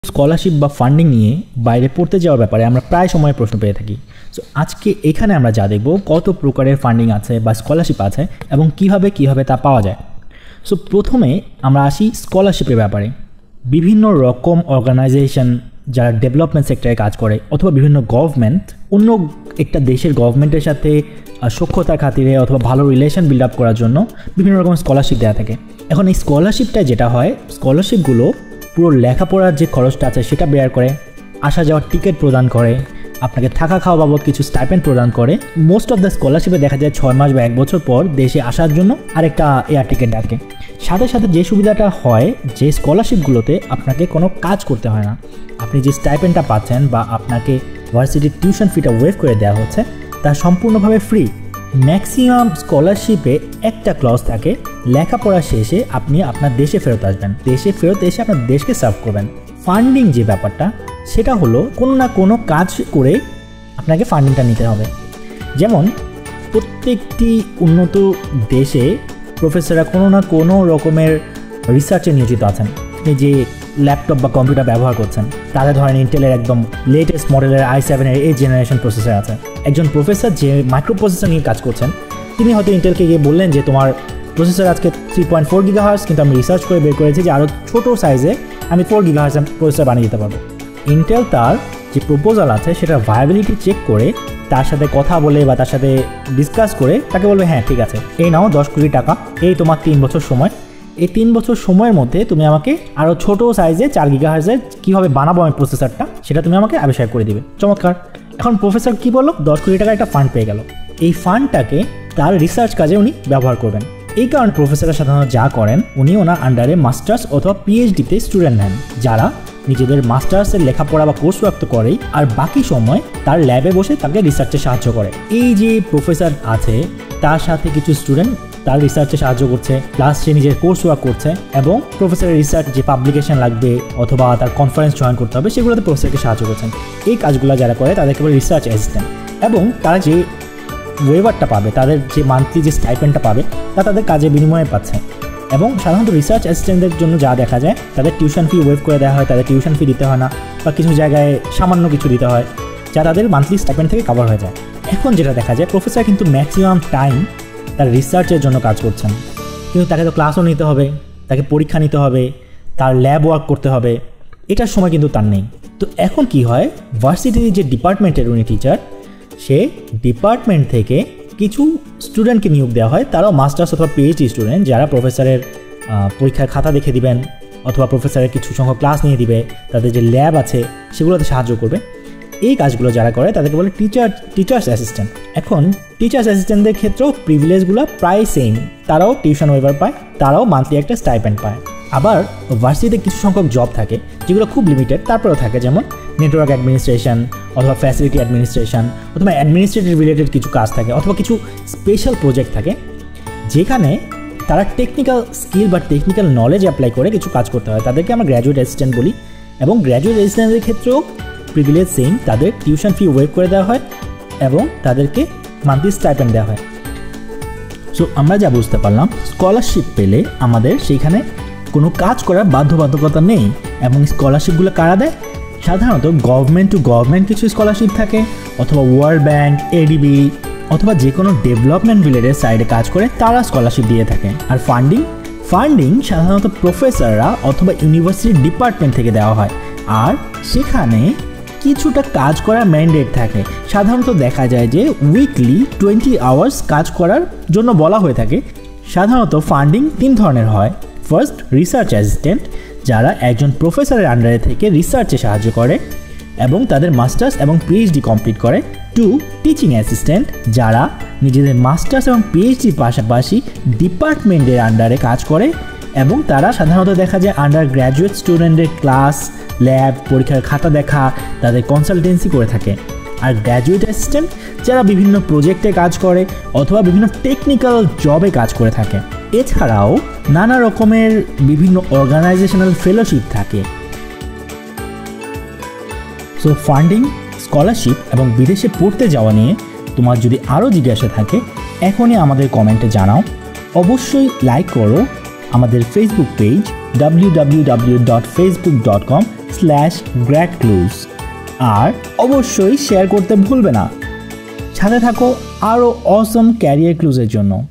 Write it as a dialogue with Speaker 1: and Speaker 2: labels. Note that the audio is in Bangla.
Speaker 1: স্কলারশিপ বা ফান্ডিং নিয়ে বাইরে পড়তে যাওয়ার ব্যাপারে আমরা প্রায় সময় প্রশ্ন পেয়ে থাকি। সো আজকে এখানে আমরা যা দেখব কত প্রকারের ফান্ডিং আছে বা স্কলারশিপ আছে এবং কিভাবে তা পাওয়া যায়। সো প্রথমে আমরা আসি স্কলারশিপের ব্যাপারে। বিভিন্ন রকম অর্গানাইজেশন যারা ডেভেলপমেন্ট সেক্টরে কাজ করে অথবা বিভিন্ন গভর্নমেন্ট অন্য একটা দেশের গভর্নমেন্টের সাথে সখ্যতার খাতিরে অথবা ভালো রিলেশন বিল্ড আপ করার জন্য বিভিন্ন রকম স্কলারশিপ দেওয়া থাকে। এখন এই স্কলারশিপটা যেটা হয়, স্কলারশিপগুলো পুরো লেখাপড়ার যে খরচটা আছে সেটা বেয়ার করে, আসা যাওয়ার টিকিট প্রদান করে, আপনাকে থাকা খাওয়া বাবদ কিছু স্টাইপেন্ড প্রদান করে। মোস্ট অফ দ্য স্কলারশিপে দেখা যায় 6 মাস বা 1 বছর পর দেশে আসার জন্য আরেকটা এয়ার টিকিট ডাকে। সাথে সাথে যে সুবিধাটা হয় যে স্কলারশিপগুলোতে আপনাকে কোনো কাজ করতে হয় না। আপনি যে স্টাইপেন্ডটা পাচ্ছেন বা আপনাকে ভার্সিটির টিউশন ফিটা ওয়েভ করে দেওয়া হচ্ছে তা সম্পূর্ণভাবে ফ্রি। ম্যাক্সিমাম স্কলারশিপে একটা ক্লজ থাকে, লেখাপড়া শেষে আপনি আপনার দেশে ফেরত আসবেন, দেশে ফেরত এসে আপনার দেশকে সার্ভ করবেন। ফান্ডিং যে ব্যাপারটা সেটা হলো কোনো না কোনো কাজ করে আপনাকে ফান্ডিংটা নিতে হবে। যেমন প্রত্যেকটি উন্নত দেশে প্রফেসররা কোনো না কোনো রকমের রিসার্চে নিয়োজিত আছেন। আপনি যে ল্যাপটপ বা কম্পিউটার ব্যবহার করছেন তাতে ধরেন ইন্টেলের একদম লেটেস্ট মডেলের i7 এর 8th জেনারেশন প্রসেসর আছে। একজন প্রফেসর যে মাইক্রো প্রসেসর নিয়ে কাজ করছেন তিনি হয়তো ইন্টেলকে গিয়ে বললেন যে তোমার প্রসেসর আজকে 3.4 GHz, কিন্তু আমি রিসার্চ করে বের করেছি যে আরও ছোটো সাইজে আমি 4 GHz প্রসেসর বানিয়ে দিতে পারবো। ইন্টেল তার যে প্রপোজাল আছে সেটার ভায়াবিলিটি চেক করে তার সাথে কথা বলে বা তার সাথে ডিসকাস করে তাকে বলবে হ্যাঁ ঠিক আছে, এই নাও 10 কোটি টাকা, এই তোমার 3 বছর সময়, এই 3 বছর সময়ের মধ্যে তুমি আমাকে আরও ছোটো সাইজে 4 GHz কীভাবে বানাবো আমি প্রসেসরটা সেটা তুমি আমাকে আবিষ্কার করে দিবে। চমৎকার। এখন প্রফেসর কী বললো, 10 কোটি টাকা একটা ফান্ড পেয়ে গেল। এই ফান্ডটাকে তার রিসার্চ কাজে উনি ব্যবহার করবেন। এই কারণে প্রফেসররা সাধারণত যা করেন উনি ওনার আন্ডারে মাস্টার্স অথবা পিএইচডিতে স্টুডেন্ট নেন যারা নিজেদের মাস্টার্সের লেখাপড়া বা কোর্স ওয়ার্ক তো করেই, আর বাকি সময় তার ল্যাবে বসে তাকে রিসার্চে সাহায্য করে। এই যে প্রফেসর আছে তার সাথে কিছু স্টুডেন্ট তার রিসার্চে সাহায্য করছে, প্লাস সে নিজের কোর্স ওয়ার্ক করছে এবং প্রফেসরের রিসার্চ যে পাবলিকেশন লাগবে অথবা তার কনফারেন্স জয়েন করতে হবে সেগুলোতে প্রফেসরকে সাহায্য করছেন। এই কাজগুলো যারা করে তাদেরকে বলে রিসার্চ অ্যাসিস্ট্যান্ট। এবং তারা যে ওয়েভারটা পাবে, তাদের যে মান্থলি যে স্টাইপেন্ডটা পাবে তা তাদের কাজের বিনিময়ে পাচ্ছে। এবং সাধারণত রিসার্চ অ্যাসিস্ট্যান্টদের জন্য যা দেখা যায় তাদের টিউশন ফি ওয়েভ করে দেওয়া হয়, তাদের টিউশন ফি দিতে হয় না বা কিছু জায়গায় সামান্য কিছু দিতে হয় যা তাদের মান্থলি স্টাইপেন্ড থেকে কভার হয়ে যায়। এখন যেটা দেখা যায় প্রফেসর কিন্তু ম্যাক্সিমাম টাইম তার রিসার্চের জন্য কাজ করছেন, কিন্তু তাকে তো ক্লাসও নিতে হবে, তাকে পরীক্ষা নিতে হবে, তার ল্যাব ওয়ার্ক করতে হবে, এটার সময় কিন্তু তার নেই। তো এখন কি হয়, ভার্সিটির যে ডিপার্টমেন্টের উনি টিচার, সে ডিপার্টমেন্ট থেকে কিছু স্টুডেন্টকে নিয়োগ দেওয়া হয়, তারাও মাস্টার্স অথবা পিএইচডি স্টুডেন্ট যারা প্রফেসরের পরীক্ষার খাতা দেখে দিবেন অথবা প্রফেসরের কিছু সংখ্যক ক্লাস নিয়ে দিবে, তাদের যে ল্যাব আছে সেগুলোতে সাহায্য করবে। এই কাজগুলো যারা করে তাদেরকে বলে টিচার্স অ্যাসিস্ট্যান্ট। এখন টিচার্স অ্যাসিস্ট্যান্টদের ক্ষেত্রেও প্রিভিলেজগুলো প্রায় সেম, তারাও টিউশন ওয়েভার পায়, তারাও মান্থলি একটা স্টাইপেন্ড পায়। আবার ভার্সিটিতে কিছু সংখ্যক জব থাকে যেগুলো খুব লিমিটেড, তারপরেও থাকে, যেমন নেটওয়ার্ক অ্যাডমিনিস্ট্রেশন অথবা ফ্যাসিলিটি অ্যাডমিনিস্ট্রেশন অথবা অ্যাডমিনিস্ট্রেটিভ রিলেটেড কিছু কাজ থাকে অথবা কিছু স্পেশাল প্রজেক্ট থাকে যেখানে তারা টেকনিক্যাল স্কিল বা টেকনিক্যাল নলেজ অ্যাপ্লাই করে কিছু কাজ করতে হয়, তাদেরকে আমরা গ্র্যাজুয়েট অ্যাসিস্ট্যান্ট বলি। এবং গ্র্যাজুয়েট অ্যাসিস্ট্যান্টদের ক্ষেত্রেও প্রিভিলেজ সেম, তাদের টিউশন ফি ওয়েভ করে দেওয়া হয় এবং তাদেরকে মান্থলি স্টাইপেন্ড দেওয়া হয়। সো আমরা যা বুঝতে পারলাম, স্কলারশিপ পেলে আমাদের সেইখানে কোনো কাজ করার বাধ্যবাধকতা নেই। এবং স্কলারশিপগুলো কারা দেয়? সাধারণত গভর্নমেন্ট টু গভর্নমেন্ট কিছু স্কলারশিপ থাকে অথবা ওয়ার্ল্ড ব্যাংক, এডিবি অথবা যে কোনো ডেভেলপমেন্ট রিলেটেড সাইডে কাজ করে তারা স্কলারশিপ দিয়ে থাকে। আর ফান্ডিং সাধারণত প্রফেসররা অথবা ইউনিভার্সিটির ডিপার্টমেন্ট থেকে দেওয়া হয়, আর সেখানে কিছুটা কাজ করার ম্যান্ডেট থাকে। সাধারণত দেখা যায় যে উইকলি 20 আওয়ার্স কাজ করার জন্য বলা হয়ে থাকে। সাধারণত ফান্ডিং 3 ধরনের হয়। ফার্স্ট, রিসার্চ অ্যাসিস্ট্যান্ট, যারা একজন প্রফেসরের আন্ডারে থেকে রিসার্চে সাহায্য করে এবং তাদের মাস্টার্স এবং পিএইচডি কমপ্লিট করে। 2, টিচিং অ্যাসিস্ট্যান্ট, যারা নিজেদের মাস্টার্স এবং পিএইচডির পাশাপাশি ডিপার্টমেন্টের আন্ডারে কাজ করে এবং তারা সাধারণত দেখা যায় আন্ডার গ্র্যাজুয়েট স্টুডেন্টের ক্লাস, ল্যাব, পরীক্ষার খাতা দেখা, তাদের কনসালটেন্সি করে থাকে। আর গ্র্যাজুয়েট অ্যাসিস্ট্যান্ট যারা বিভিন্ন প্রজেক্টে কাজ করে অথবা বিভিন্ন টেকনিক্যাল জবে কাজ করে থাকে। এছাড়াও নানা রকমের বিভিন্ন অর্গানাইজেশনাল ফেলোশিপ থাকে। সো ফান্ডিং, স্কলারশিপ এবং বিদেশে পড়তে যাওয়া নিয়ে তোমার যদি আরও জিজ্ঞাসা থাকে এখনই আমাদের কমেন্টে জানাও। অবশ্যই লাইক করো আমাদের ফেসবুক পেজ www.facebook.com youtube.com/gradclues আর অবশ্যই শেয়ার করতে ভুলবে না। সাথে থাকো আরও অসম ক্যারিয়ার ক্লুজের জন্য।